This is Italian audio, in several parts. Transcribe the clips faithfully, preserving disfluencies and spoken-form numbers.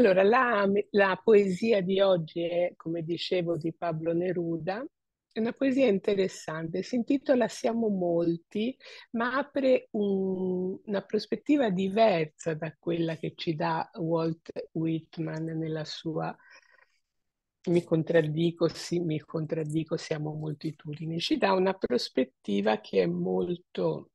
Allora, la, la poesia di oggi è, come dicevo, di Pablo Neruda. È una poesia interessante, si intitola Siamo molti, ma apre un- una prospettiva diversa da quella che ci dà Walt Whitman nella sua Mi contraddico, sì, mi contraddico, siamo moltitudini. Ci dà una prospettiva che è molto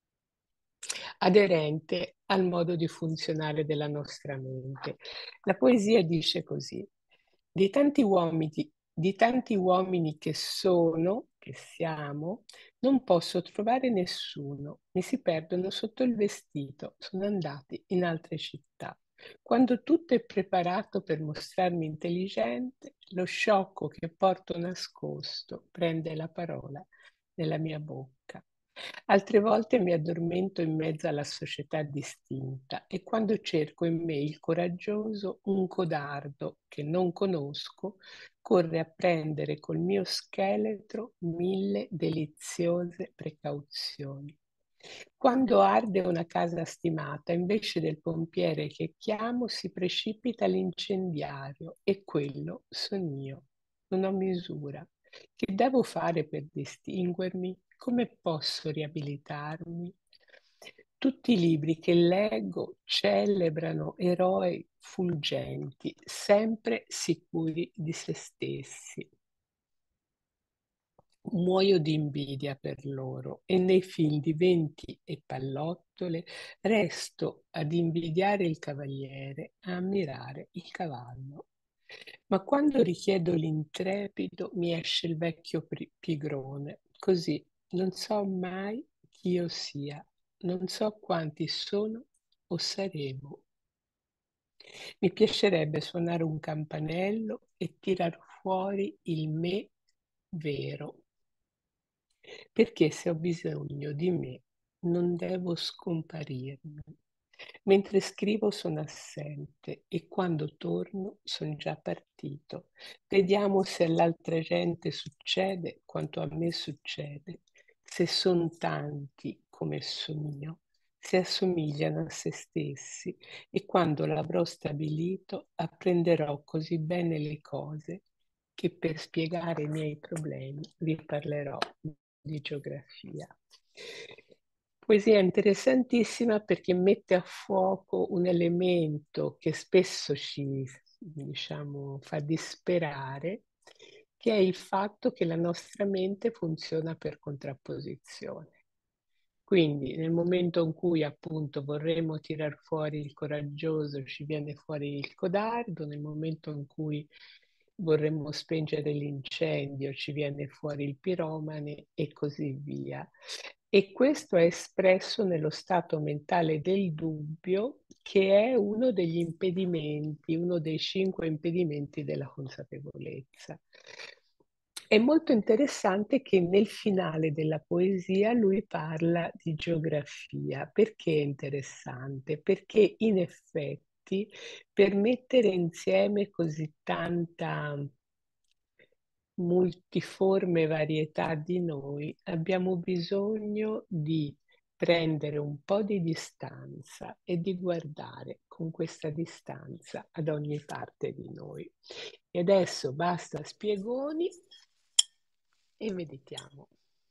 aderente al modo di funzionare della nostra mente. La poesia dice così: di tanti uomini, di tanti uomini che sono, che siamo, non posso trovare nessuno. Mi si perdono sotto il vestito, sono andati in altre città. Quando tutto è preparato per mostrarmi intelligente, lo sciocco che porto nascosto prende la parola nella mia bocca. Altre volte mi addormento in mezzo alla società distinta e quando cerco in me il coraggioso, un codardo che non conosco, corre a prendere col mio scheletro mille deliziose precauzioni. Quando arde una casa stimata, invece del pompiere che chiamo, si precipita l'incendiario e quello son io. Non ho misura. Che devo fare per distinguermi? Come posso riabilitarmi? Tutti i libri che leggo celebrano eroi fulgenti, sempre sicuri di se stessi. Muoio di invidia per loro e nei film di Venti e Pallottole resto ad invidiare il cavaliere, a ammirare il cavallo. Ma quando richiedo l'intrepido mi esce il vecchio pri- pigrone, così non so mai chi io sia, non so quanti sono o saremo. Mi piacerebbe suonare un campanello e tirar fuori il me vero, perché se ho bisogno di me non devo scomparirmi. Mentre scrivo sono assente e quando torno sono già partito. Vediamo se all'altra gente succede quanto a me succede, se son tanti come son io, se assomigliano a se stessi e quando l'avrò stabilito apprenderò così bene le cose che per spiegare i miei problemi vi parlerò di geografia. Poesia interessantissima perché mette a fuoco un elemento che spesso ci, diciamo, fa disperare, che è il fatto che la nostra mente funziona per contrapposizione. Quindi nel momento in cui appunto vorremmo tirar fuori il coraggioso, ci viene fuori il codardo, nel momento in cui vorremmo spengere l'incendio, ci viene fuori il piromane e così via. E questo è espresso nello stato mentale del dubbio, che è uno degli impedimenti, uno dei cinque impedimenti della consapevolezza. È molto interessante che nel finale della poesia lui parla di geografia. Perché è interessante? Perché in effetti per mettere insieme così tanta multiforme varietà di noi abbiamo bisogno di prendere un po' di distanza e di guardare con questa distanza ad ogni parte di noi. E adesso basta spiegoni e meditiamo.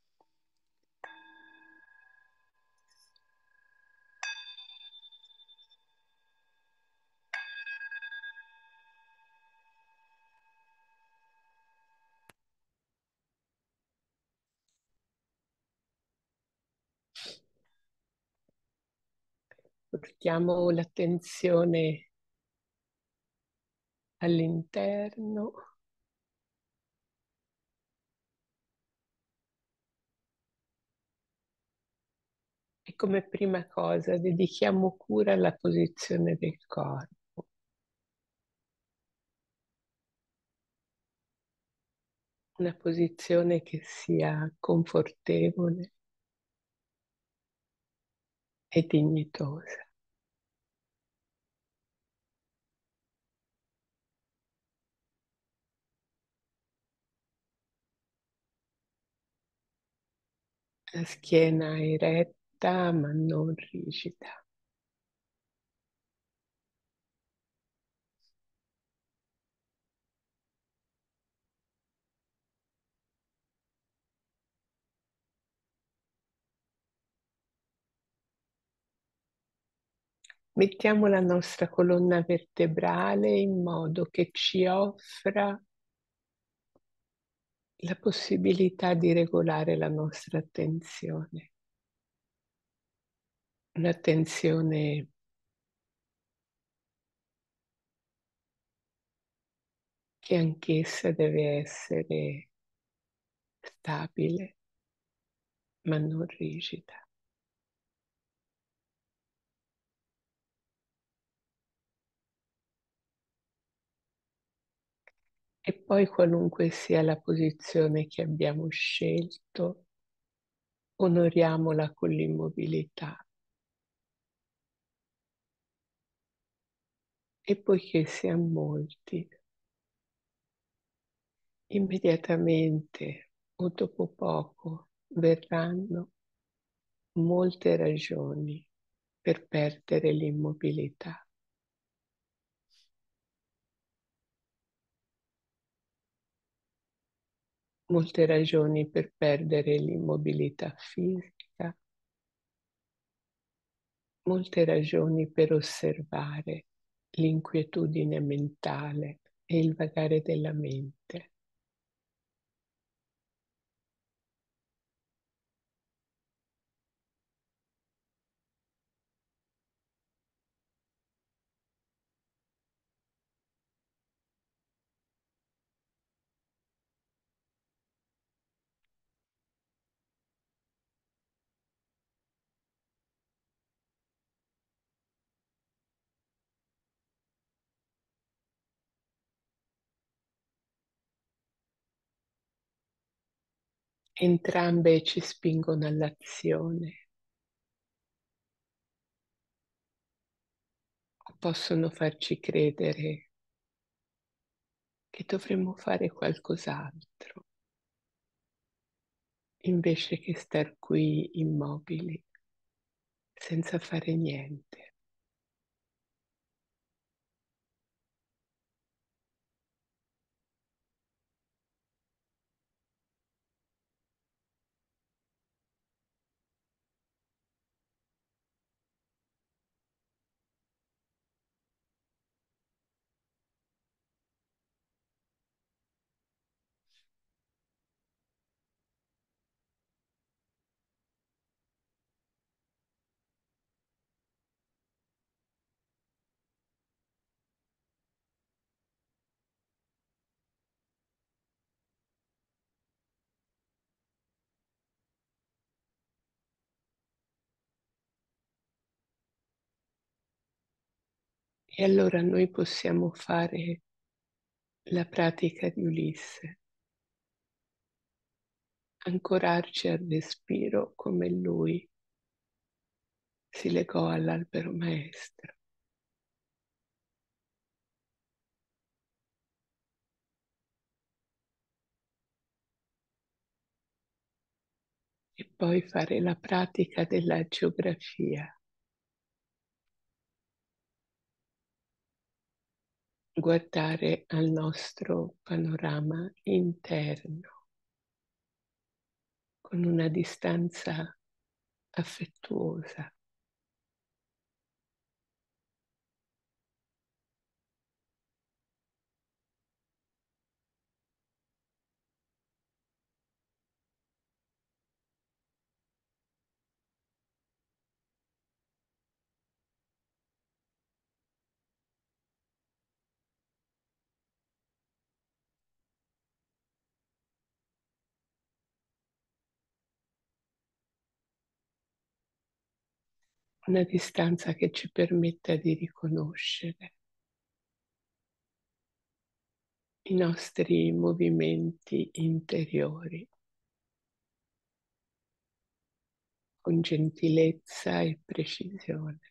Portiamo l'attenzione all'interno e come prima cosa dedichiamo cura alla posizione del corpo, una posizione che sia confortevole e dignitosa. La schiena eretta ma non rigida. Mettiamo la nostra colonna vertebrale in modo che ci offra la possibilità di regolare la nostra attenzione. Un'attenzione che anch'essa deve essere stabile, ma non rigida. E poi qualunque sia la posizione che abbiamo scelto, onoriamola con l'immobilità. E poiché siamo molti, immediatamente o dopo poco verranno molte ragioni per perdere l'immobilità, molte ragioni per perdere l'immobilità fisica, molte ragioni per osservare l'inquietudine mentale e il vagare della mente. Entrambe ci spingono all'azione, possono farci credere che dovremmo fare qualcos'altro invece che star qui immobili senza fare niente. E allora noi possiamo fare la pratica di Ulisse, ancorarci al respiro come lui si legò all'albero maestro. E poi fare la pratica della geografia, guardare al nostro panorama interno con una distanza affettuosa. Una distanza che ci permetta di riconoscere i nostri movimenti interiori con gentilezza e precisione.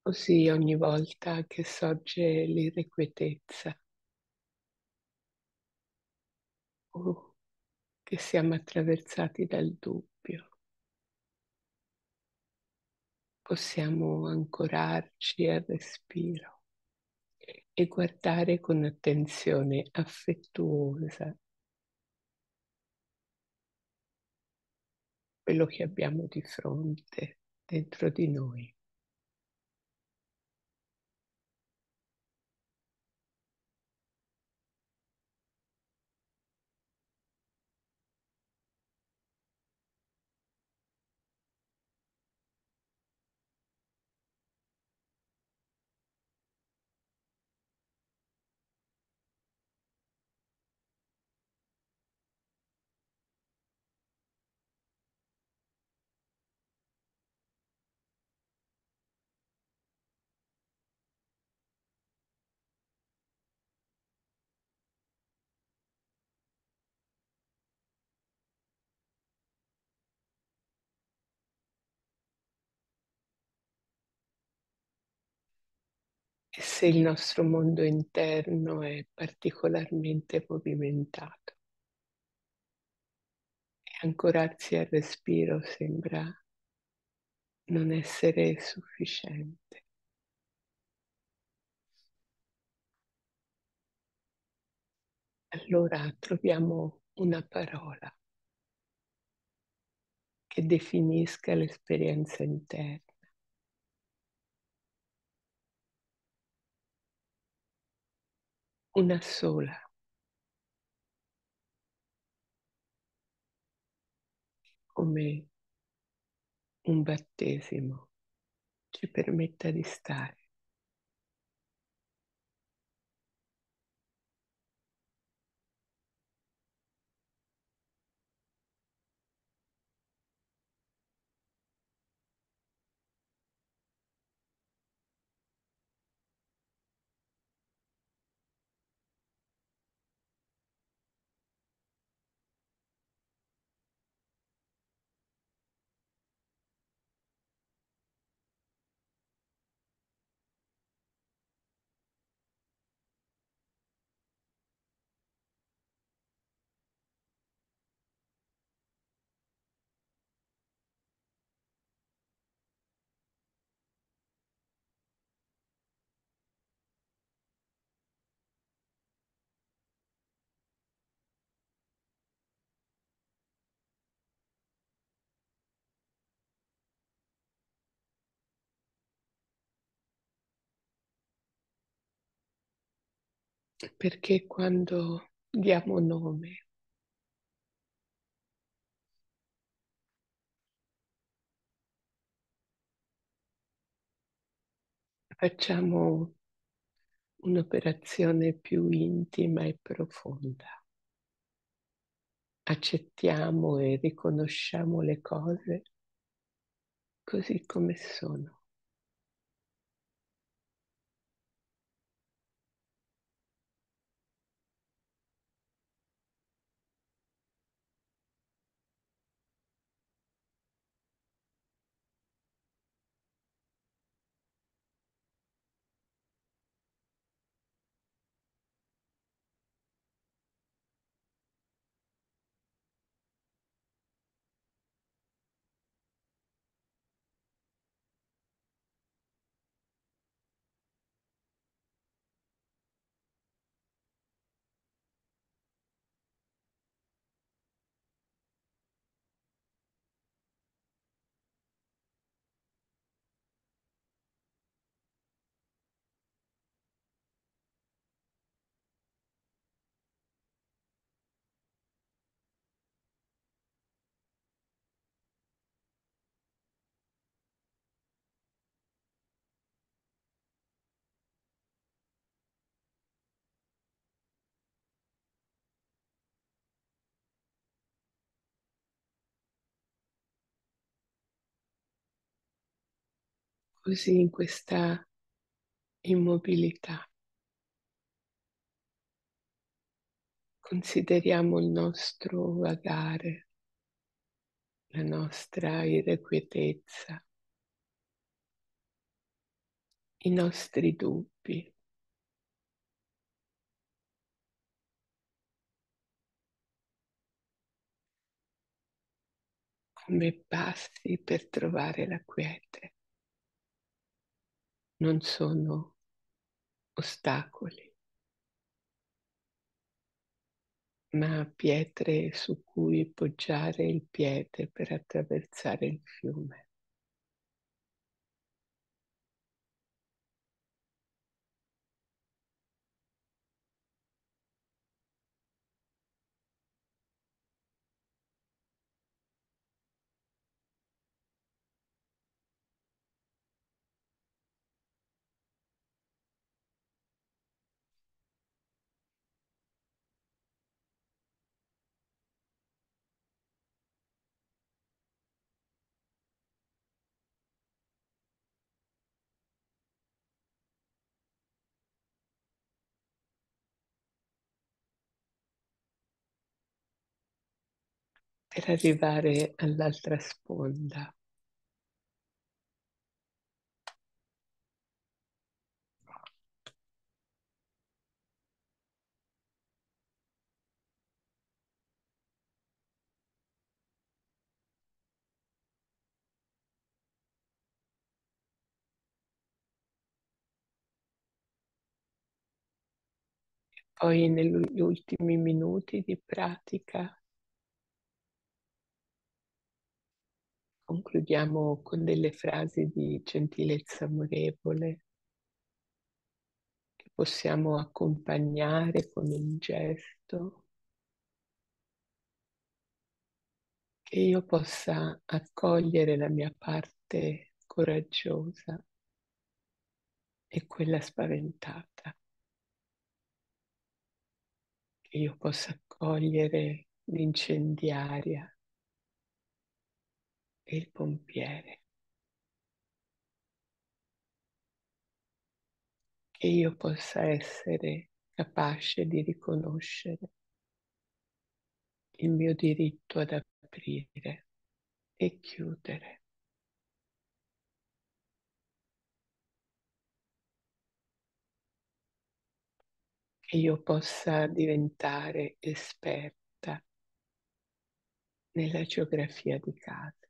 Così ogni volta che sorge l'irrequietezza o che siamo attraversati dal dubbio, possiamo ancorarci al respiro e guardare con attenzione affettuosa quello che abbiamo di fronte dentro di noi. E se il nostro mondo interno è particolarmente movimentato e ancorarsi al respiro sembra non essere sufficiente, allora troviamo una parola che definisca l'esperienza interna, una sola, come un battesimo ci permetta di stare. Perché quando diamo nome, facciamo un'operazione più intima e profonda. Accettiamo e riconosciamo le cose così come sono. Così in questa immobilità consideriamo il nostro vagare, la nostra irrequietezza i nostri dubbi, come passi per trovare la quiete. Non sono ostacoli, ma pietre su cui poggiare il piede per attraversare il fiume. Per arrivare all'altra sponda. Poi negli ultimi minuti di pratica concludiamo con delle frasi di gentilezza amorevole che possiamo accompagnare con un gesto, che io possa accogliere la mia parte coraggiosa e quella spaventata, che io possa accogliere l'incendiaria e il pompiere, che io possa essere capace di riconoscere il mio diritto ad aprire e chiudere, che io possa diventare esperta nella geografia di casa.